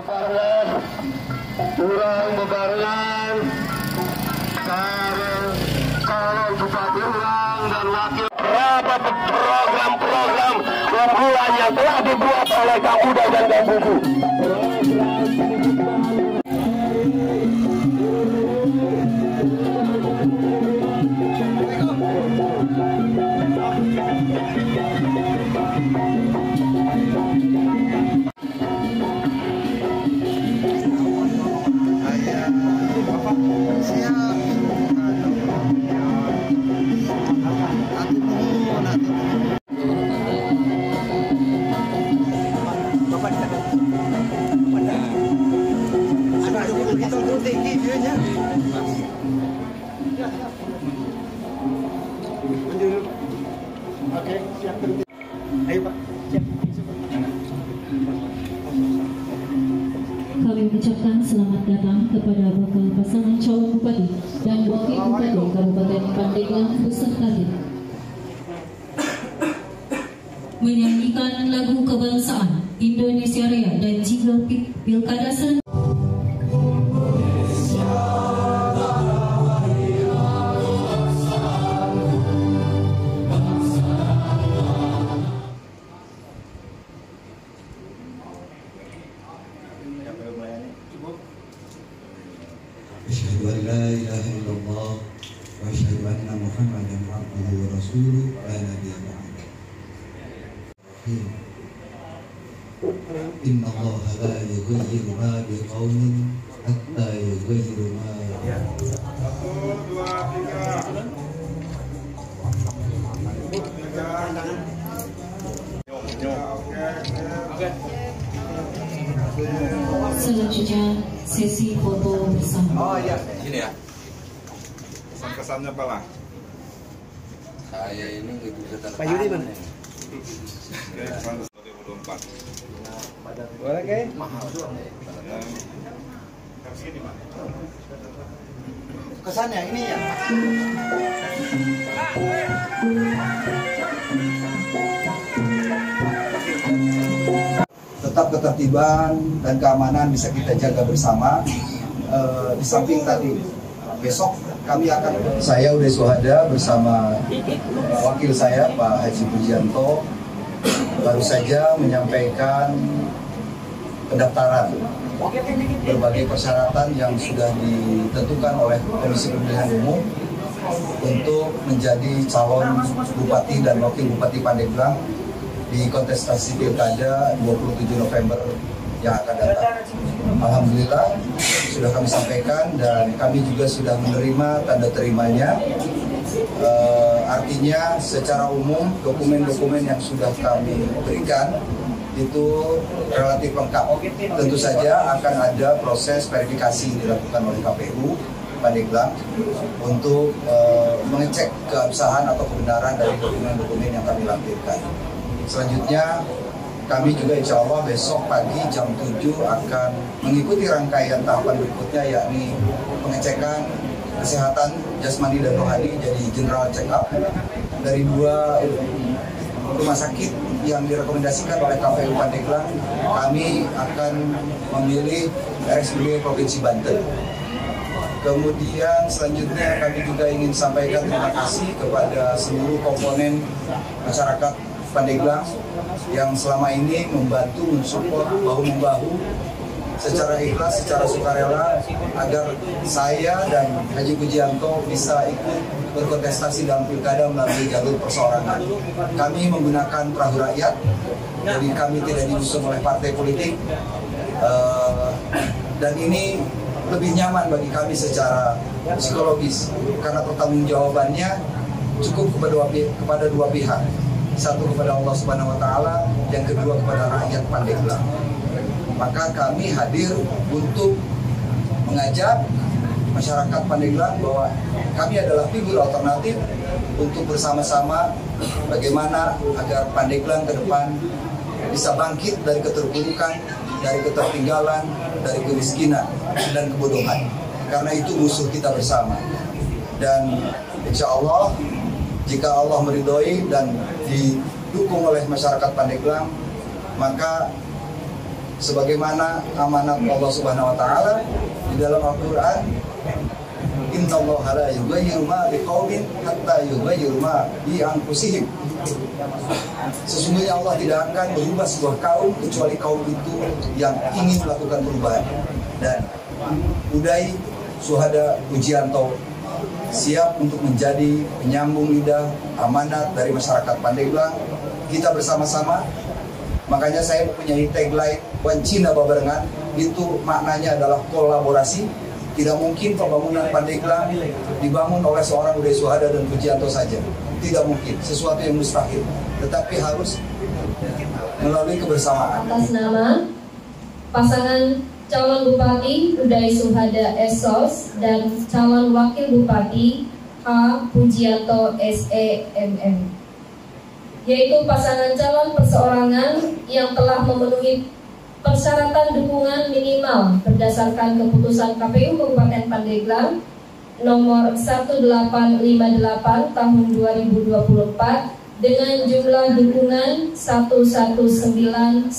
kurang bebarengan calon bupati Urang dan wakil program-program unggulan yang telah dibuat oleh Kapolda dan Gabuku. Kami mengucapkan selamat datang kepada bakal pasangan calon bupati dan wakil bupati Kabupaten Pandeglang beserta tim. Menyanyikan lagu kebangsaan Indonesia Raya dan jingle pilkada serentak. Asyhadu an la ilaha illallah wa asyhadu anna Muhammadan abduhu wa rasuluh la nabiyya ba'dahu. Inna Allaha la yughayyiru ma biqaumin hatta yughayyiru ma Selanjutnya sesi foto bersama. Oh iya, sini ya. Kesannya apa lah? Saya ini nggak bisa tertarik. Pak Yudi mana? 2024. Boleh ke? Mahal doang. Kesannya ini ya. tetap ketertiban dan keamanan bisa kita jaga bersama. Di samping tadi besok kami akan, saya udah Suhada bersama wakil saya Pak Haji Pujianto baru saja menyampaikan pendaftaran berbagai persyaratan yang sudah ditentukan oleh Komisi Pemilihan Umum untuk menjadi calon bupati dan wakil bupati Pandeglang di kontestasi pilkada 27 November yang akan datang. Alhamdulillah sudah kami sampaikan dan kami juga sudah menerima tanda terimanya. Artinya secara umum dokumen-dokumen yang sudah kami berikan itu relatif lengkap. Tentu saja akan ada proses verifikasi dilakukan oleh KPU Pandeglang untuk mengecek keabsahan atau kebenaran dari dokumen-dokumen yang kami lampirkan. Selanjutnya kami juga insya Allah besok pagi jam 7 akan mengikuti rangkaian tahapan berikutnya, yakni pengecekan kesehatan jasmani dan rohani, jadi general check up dari 2 rumah sakit yang direkomendasikan oleh KPU Pandeglang. Kami akan memilih RSUD Provinsi Banten. Kemudian selanjutnya kami juga ingin sampaikan terima kasih kepada seluruh komponen masyarakat Pandeglang yang selama ini membantu mensupport bahu-membahu secara ikhlas, secara sukarela agar saya dan Haji Pujianto bisa ikut berkontestasi dalam pilkada melalui jalur perseorangan. Kami menggunakan perahu rakyat, jadi kami tidak diusung oleh partai politik, dan ini lebih nyaman bagi kami secara psikologis karena pertanggungjawabannya cukup kepada dua pihak. Satu kepada Allah Subhanahu wa Ta'ala, yang kedua kepada rakyat Pandeglang. Maka kami hadir untuk mengajak masyarakat Pandeglang bahwa kami adalah figur alternatif untuk bersama-sama bagaimana agar Pandeglang ke depan bisa bangkit dari keterpurukan, dari ketertinggalan, dari kemiskinan dan kebodohan. Karena itu musuh kita bersama. Dan insya Allah jika Allah meridhoi dan didukung oleh masyarakat Pandeglang, maka sebagaimana amanat Allah Subhanahu wa taala di dalam Al-Qur'an, innallaha la yughayyiru ma biqaumin hatta yughayyiru ma bi anfusihim. Sesungguhnya Allah tidak akan merubah sebuah kaum kecuali kaum itu yang ingin melakukan perubahan. Dan Uday Suhada Pujianto siap untuk menjadi penyambung lidah amanat dari masyarakat Pandeglang. Kita bersama-sama. Makanya saya mempunyai tagline Wancina Babarengan, itu maknanya adalah kolaborasi. Tidak mungkin pembangunan Pandeglang dibangun oleh seorang Uday Suhada dan Pujianto saja. Tidak mungkin, sesuatu yang mustahil. Tetapi harus melalui kebersamaan. Atas nama pasangan calon Bupati Uday Suhada SOS dan calon Wakil Bupati H. Pujianto SEMM, yaitu pasangan calon perseorangan yang telah memenuhi persyaratan dukungan minimal berdasarkan keputusan KPU Kabupaten Pandeglang nomor 1858 tahun 2024 dengan jumlah dukungan 119.153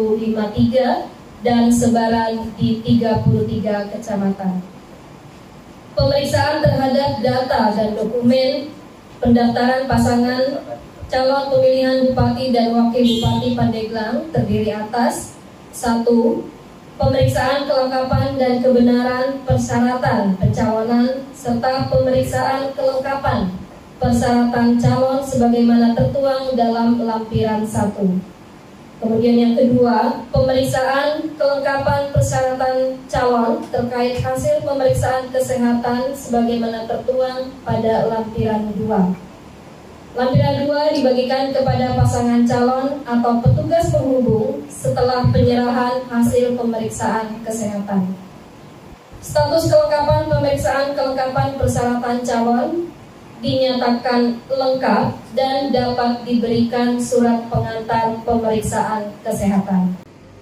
dan sebaran di 33 kecamatan. Pemeriksaan terhadap data dan dokumen pendaftaran pasangan calon pemilihan Bupati dan Wakil Bupati Pandeglang terdiri atas 1. Pemeriksaan kelengkapan dan kebenaran persyaratan pencalonan serta pemeriksaan kelengkapan persyaratan calon sebagaimana tertuang dalam lampiran 1. Kemudian yang kedua, pemeriksaan kelengkapan persyaratan calon terkait hasil pemeriksaan kesehatan sebagaimana tertuang pada lampiran 2. Lampiran 2 dibagikan kepada pasangan calon atau petugas penghubung setelah penyerahan hasil pemeriksaan kesehatan. Status kelengkapan pemeriksaan kelengkapan persyaratan calon dinyatakan lengkap dan dapat diberikan surat pengantar pemeriksaan kesehatan.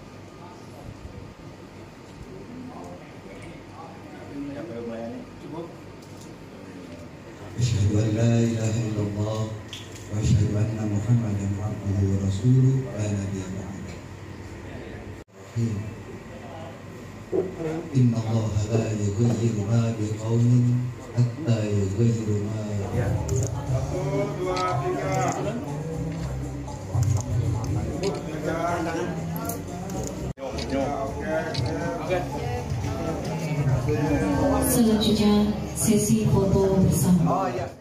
Asyhadu an la ilaha illallah wa asyhadu anna Muhammadan abduhu wa rasuluhu la nabiyya ba'dahu. Inna Allaha la yughayyiru ma biqaumin hatta yughayyiru ma. 1, 2, 3. Selanjutnya sesi foto bersama. Oh ya.